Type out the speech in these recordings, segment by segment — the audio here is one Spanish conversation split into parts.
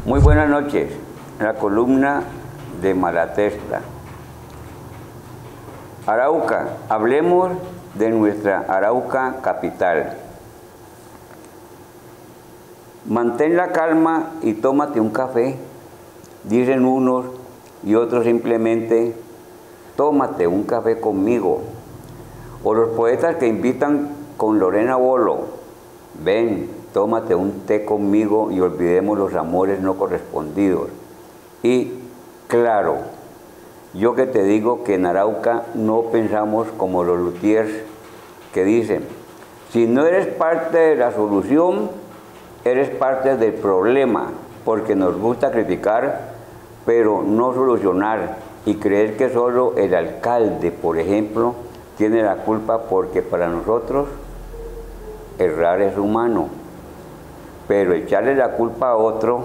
Muy buenas noches. La columna de Malatesta. Arauca. Hablemos de nuestra Arauca capital. Mantén la calma y tómate un café, dicen unos, y otros simplemente, tómate un café conmigo. O los poetas que invitan con Lorena Bolo, ven, tómate un té conmigo y olvidemos los amores no correspondidos. Y claro, yo que te digo que en Arauca no pensamos como los luthiers que dicen, si no eres parte de la solución, eres parte del problema, porque nos gusta criticar, pero no solucionar, y creer que solo el alcalde, por ejemplo, tiene la culpa, porque para nosotros errar es humano, pero echarle la culpa a otro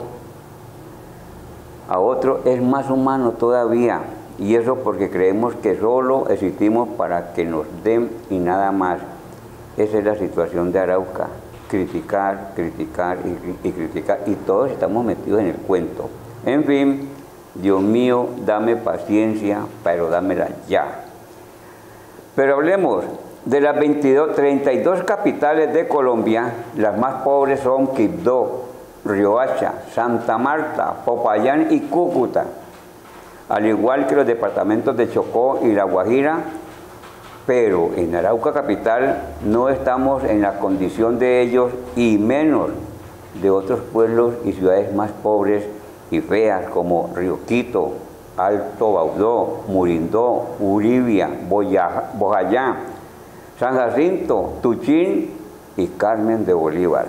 es más humano todavía, y eso porque creemos que solo existimos para que nos den y nada más. Esa es la situación de Arauca, criticar, criticar y criticar, y todos estamos metidos en el cuento. En fin, Dios mío, dame paciencia, pero dámela ya. Pero hablemos de las 32 capitales de Colombia. Las más pobres son Quibdó, Riohacha, Santa Marta, Popayán y Cúcuta, al igual que los departamentos de Chocó y La Guajira. Pero en Arauca capital no estamos en la condición de ellos, y menos de otros pueblos y ciudades más pobres y feas como Río Quito, Alto Baudó, Murindó, Uribia, Bojayá, San Jacinto, Tuchín y Carmen de Bolívar.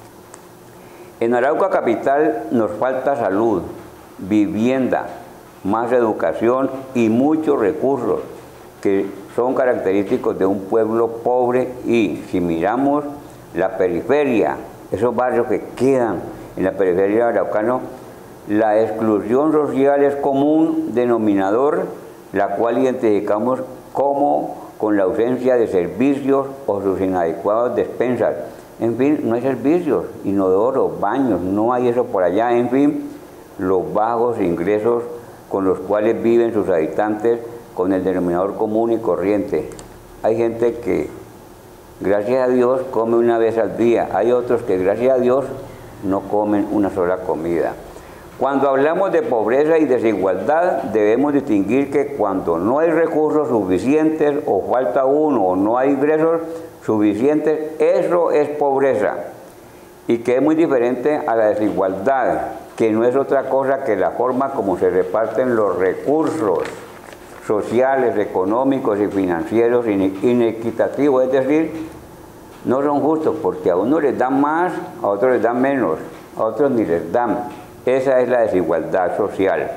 En Arauca capital nos falta salud, vivienda, más educación y muchos recursos que son característicos de un pueblo pobre. Y si miramos la periferia, esos barrios que quedan en la periferia araucana, la exclusión social es común denominador, la cual identificamos como con la ausencia de servicios o sus inadecuadas despensas. En fin, no hay servicios, inodoros, baños, no hay eso por allá. En fin, los bajos ingresos con los cuales viven sus habitantes, con el denominador común y corriente. Hay gente que, gracias a Dios, come una vez al día. Hay otros que, gracias a Dios, no comen una sola comida. Cuando hablamos de pobreza y desigualdad, debemos distinguir que cuando no hay recursos suficientes, o falta uno, o no hay ingresos suficientes, eso es pobreza. Y que es muy diferente a la desigualdad, que no es otra cosa que la forma como se reparten los recursos sociales, económicos y financieros inequitativos, es decir, no son justos, porque a unos les dan más, a otros les dan menos, a otros ni les dan. Esa es la desigualdad social.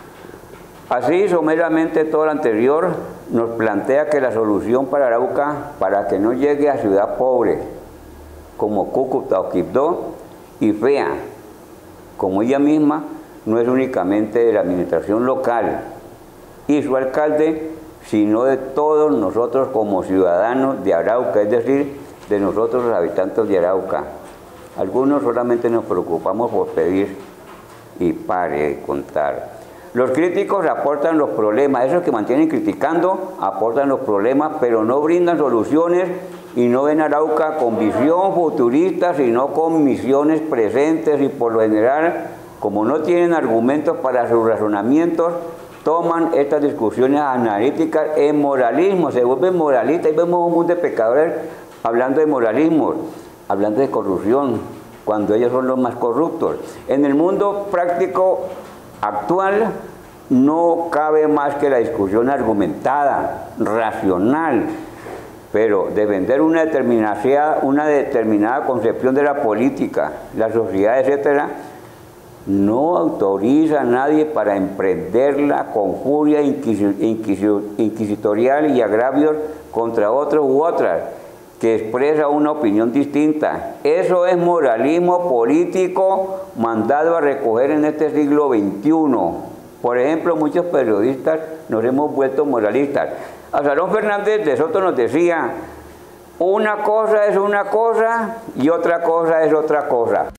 Así, someramente, todo lo anterior nos plantea que la solución para Arauca, para que no llegue a ciudad pobre, como Cúcuta o Quibdó, y fea, como ella misma, no es únicamente de la administración local y su alcalde, sino de todos nosotros como ciudadanos de Arauca, es decir, de nosotros los habitantes de Arauca. Algunos solamente nos preocupamos por pedir y pare de contar. Los críticos aportan los problemas, esos que mantienen criticando aportan los problemas, pero no brindan soluciones y no ven a Arauca con visión futurista, sino con misiones presentes, y por lo general, como no tienen argumentos para sus razonamientos, toman estas discusiones analíticas en moralismo, se vuelven moralistas, y vemos un mundo de pecadores hablando de moralismo, hablando de corrupción, cuando ellos son los más corruptos. En el mundo práctico actual no cabe más que la discusión argumentada, racional, pero defender una determinada concepción de la política, la sociedad, etcétera, no autoriza a nadie para emprenderla con furia inquisitorial y agravios contra otros u otras, que expresa una opinión distinta. Eso es moralismo político mandado a recoger en este siglo XXI. Por ejemplo, muchos periodistas nos hemos vuelto moralistas. Absalón Fernández de Soto nos decía, una cosa es una cosa y otra cosa es otra cosa.